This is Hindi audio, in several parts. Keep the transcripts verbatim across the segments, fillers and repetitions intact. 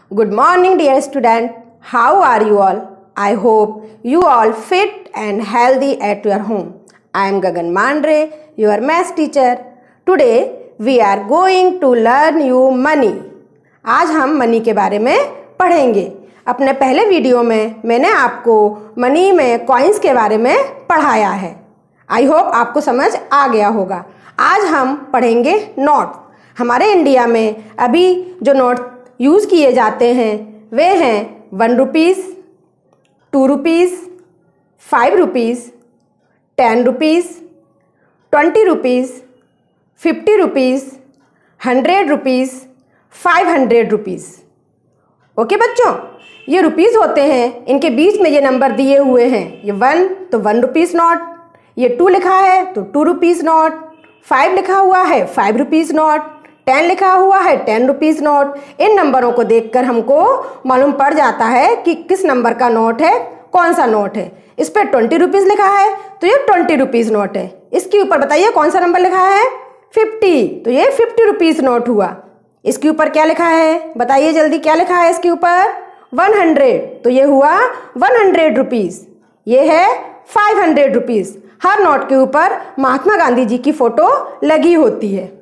Good morning, dear student. How are you all? I hope you all fit and healthy at your home. I am Gagan Mandre, your math teacher. Today we are going to learn you money. आज हम मनी के बारे में पढ़ेंगे। अपने पहले वीडियो में मैंने आपको मनी में कॉइन्स के बारे में पढ़ाया है। आई होप आपको समझ आ गया होगा। आज हम पढ़ेंगे नोट। हमारे इंडिया में अभी जो नोट यूज़ किए जाते हैं वे हैं one rupees, two rupees, five rupees, ten rupees, twenty rupees, fifty rupees, hundred rupees, five hundred rupees. Okay बच्चों, ये रुपीज़ होते हैं, इनके बीच में ये नंबर दिए हुए हैं। ये वन तो वन रुपीज़ नोट, ये टू लिखा है तो टू रुपीज़ नोट, फाइव लिखा हुआ है फाइव रुपीज़ नोट, टेन लिखा हुआ है टेन रुपीज़ नोट। इन नंबरों को देखकर हमको मालूम पड़ जाता है कि किस नंबर का नोट है, कौन सा नोट है। इस पर ट्वेंटी रुपीज़ लिखा है तो ये ट्वेंटी रुपीज़ नोट है। इसके ऊपर बताइए कौन सा नंबर लिखा है, फिफ्टी, तो ये फिफ्टी रुपीज़ नोट हुआ। इसके ऊपर क्या लिखा है बताइए जल्दी, क्या लिखा है इसके ऊपर, वन हंड्रेड, तो ये हुआ वन हंड्रेड रुपीज़। ये है फाइव हंड्रेड रुपीज़। हर नोट के ऊपर महात्मा गांधी जी की फ़ोटो लगी होती है।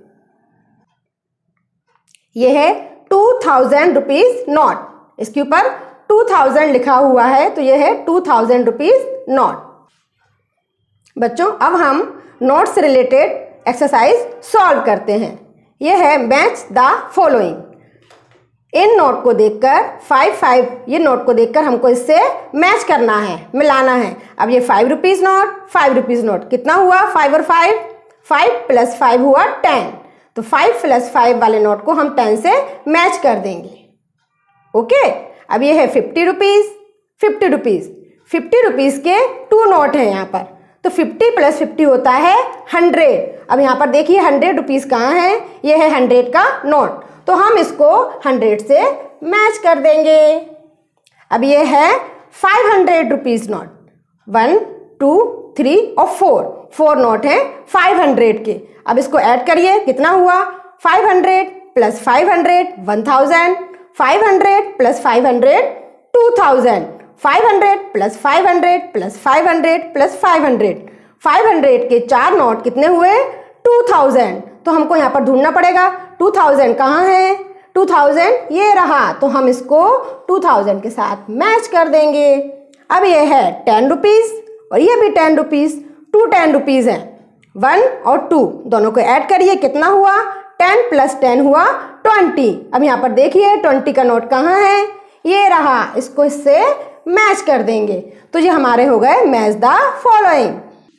ये है टू थाउजेंड रुपीज़ नोट, इसके ऊपर टू थाउजेंड लिखा हुआ है तो ये है टू थाउजेंड रुपीज़ नोट। बच्चों अब हम नोट से रिलेटेड एक्सरसाइज सॉल्व करते हैं। ये है मैच द फॉलोइंग। इन नोट को देखकर फाइव फाइव ये नोट को देखकर हमको इससे मैच करना है, मिलाना है। अब ये five rupees note, five rupees note, कितना हुआ फाइव और फाइव, फाइव प्लस फाइव हुआ टेन, तो फाइव प्लस फाइव वाले नोट को हम टेन से मैच कर देंगे। ओके, अब ये है fifty rupees, fifty rupees, fifty rupees के टू नोट हैं यहाँ पर, तो फिफ्टी प्लस फिफ्टी होता है हंड्रेड। अब यहाँ पर देखिए हंड्रेड रुपीज़ कहाँ है, ये है हंड्रेड का नोट, तो हम इसको हंड्रेड से मैच कर देंगे। अब ये है five hundred rupees note, one two three और फोर, फोर नोट हैं फाइव हंड्रेड के। अब इसको ऐड करिए, कितना हुआ, five hundred plus five hundred one thousand, five hundred plus five hundred two thousand, five hundred plus five hundred plus five hundred plus five hundred, five hundred के चार नोट कितने हुए, टू थाउजेंड। तो हमको यहाँ पर ढूंढना पड़ेगा टू थाउजेंड कहाँ है, टू थाउजेंड ये रहा, तो हम इसको टू थाउजेंड के साथ मैच कर देंगे। अब ये है टेन रुपीज़ और ये भी ten rupees, two ten rupees हैं, वन और टू दोनों को ऐड करिए, कितना हुआ, टेन प्लस टेन हुआ ट्वेंटी। अब यहाँ पर देखिए ट्वेंटी का नोट कहाँ है, ये रहा, इसको इससे मैच कर देंगे। तो ये हमारे हो गए मैच द फॉलोइंग।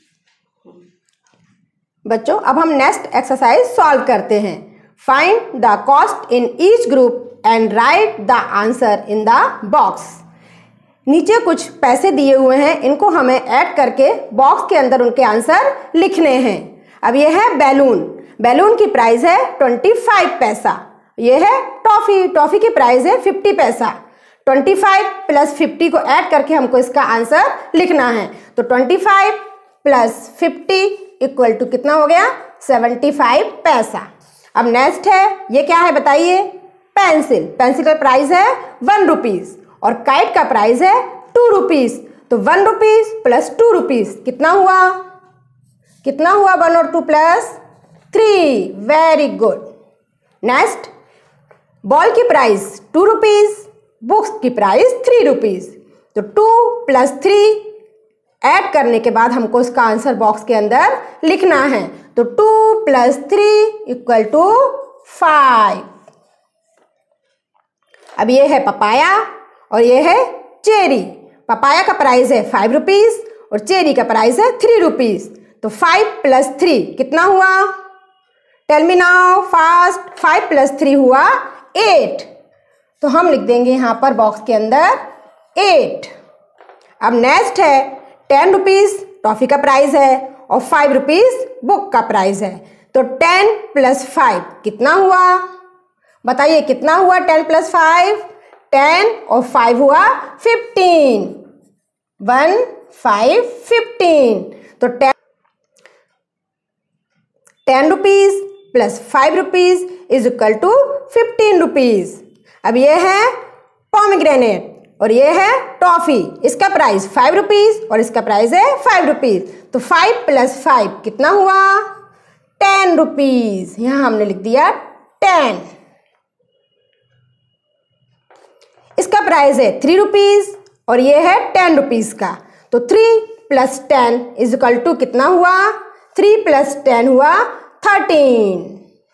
बच्चों अब हम नेक्स्ट एक्सरसाइज सॉल्व करते हैं। Find the cost in each group and write the answer in the box. नीचे कुछ पैसे दिए हुए हैं, इनको हमें ऐड करके बॉक्स के अंदर उनके आंसर लिखने हैं। अब ये है बैलून, बैलून की प्राइस है ट्वेंटी फाइव पैसा। ये है टॉफ़ी, टॉफ़ी की प्राइस है फिफ्टी पैसा। ट्वेंटी फाइव प्लस फिफ्टी को ऐड करके हमको इसका आंसर लिखना है, तो twenty five plus fifty equal to कितना हो गया, सेवेंटी फाइव पैसा। अब नेक्स्ट है, ये क्या है बताइए, पेंसिल, पेंसिल का प्राइस है वन रुपीज़ और काइट का प्राइस है टू रुपीज़, तो one rupees plus two rupees कितना हुआ, कितना हुआ, वन और two plus three, very good. Next, ball की प्राइस टू रुपीज़, बुक्स की प्राइस थ्री रुपीज़, तो टू प्लस थ्री ऐड करने के बाद हमको इसका आंसर बॉक्स के अंदर लिखना है, तो two plus three equal to five. अब ये है पपाया और ये है चेरी। पपाया का प्राइस है फाइव रुपीज़ और चेरी का प्राइस है थ्री रुपीज़, तो फाइव प्लस थ्री कितना हुआ, tell me now fast, five plus three हुआ एट, तो हम लिख देंगे यहाँ पर बॉक्स के अंदर एट। अब नेक्स्ट है टेन रुपीज़ टॉफ़ी का प्राइस है और फाइव रुपीज़ बुक का प्राइस है, तो टेन प्लस फाइव कितना हुआ बताइए, कितना हुआ टेन प्लस फाइव, टेन और फाइव हुआ फिफ्टीन, वन फाइव फिफ्टीन, तो ten ten rupees plus five rupees is equal to fifteen rupees. अब ये है पोमेग्रेनेट और ये है टॉफी। इसका प्राइस फाइव रुपीज और इसका प्राइस है फाइव रुपीज। तो फाइव प्लस फाइव कितना हुआ? Ten rupees. यहां हमने लिख दिया टेन। इसका प्राइस है थ्री रुपीज और ये है टेन रुपीज का। तो three plus ten is equal to कितना हुआ? थ्री प्लस टेन हुआ थर्टीन।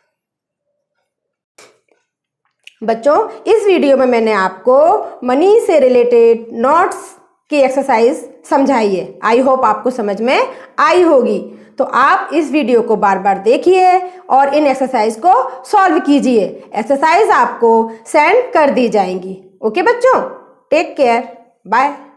बच्चों, इस वीडियो में मैंने आपको मनी से रिलेटेड नोट्स की एक्सरसाइज समझाई है। आई होप आपको समझ में आई होगी। तो आप इस वीडियो को बार बार देखिए और इन एक्सरसाइज को सॉल्व कीजिए। एक्सरसाइज आपको सेंड कर दी जाएंगी। ओके बच्चों, टेक केयर, बाय।